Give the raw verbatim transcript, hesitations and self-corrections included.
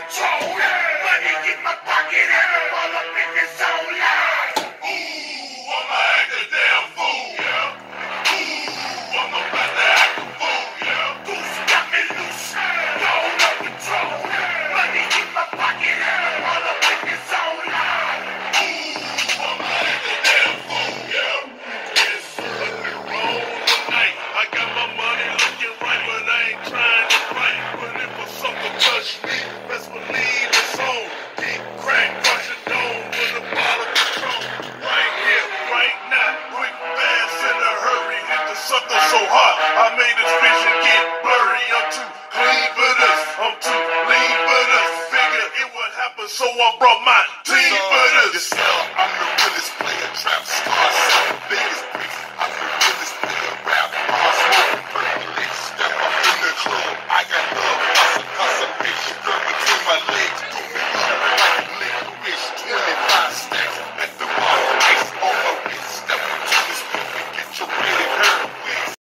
control. Money in my pocket and I'm all up in this whole life. Ooh, I'ma act a damn fool, yeah. Ooh, I'm about to act a fool, yeah. Goose got me loose, all up control. Money in my pocket and I'm all up in this whole life. Ooh, I'ma act a damn fool, yeah. It's looking wrong tonight. I got my money looking right, but I ain't trying to fight. But if a sucker touch me, best believe it's on. Deep crack, crush it dome with a bottle control. Right here, right now, quick, fast, in a hurry. Hit the sucker so hard, I made his vision get blurry. I'm too clean for this, I'm too lean for this. Figure it would happen, so I brought my team for this.